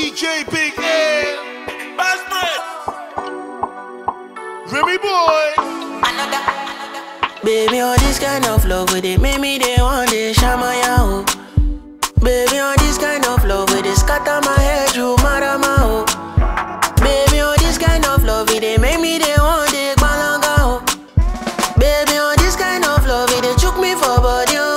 DJ Big L, Basman, Remy Boy. Baby, on this kind of love with it, make me they want to shama ya. Baby, on this kind of love with it, scatter my head, you marama ho. Baby, on this kind of love with it, make me they want to balanga ho. Baby, on this kind of love with it, chook me for body oh.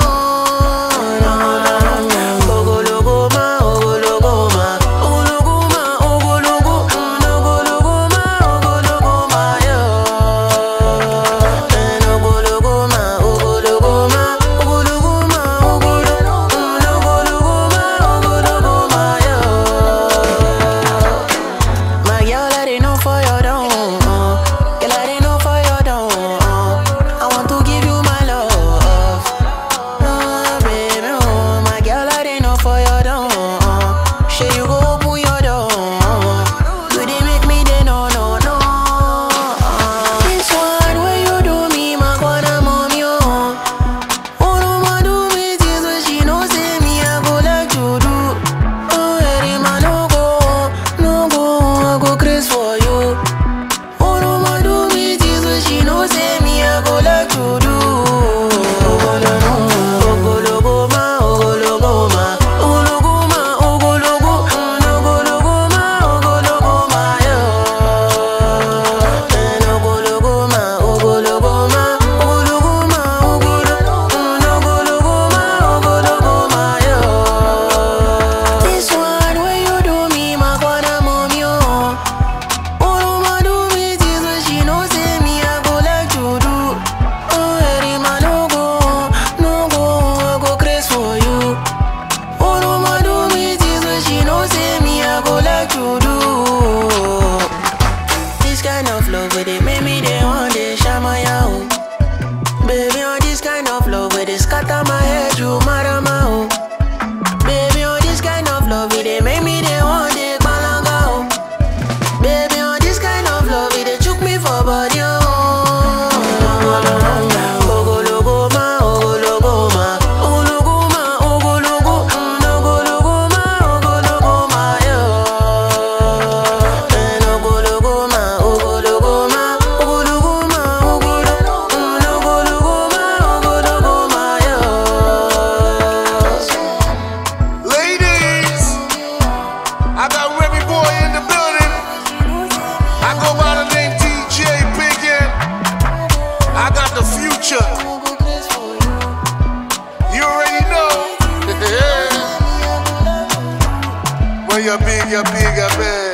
Baby, on this kind of love with it, scatter my head, you marama ho. Baby, on this kind of love with it, make me they want to balanga ho. Baby, on this kind of love with it, chook me for body oh. I got Remy Boy in the building. I go by the name DJ Big L. I got the future. You already know. When you're big, I bet.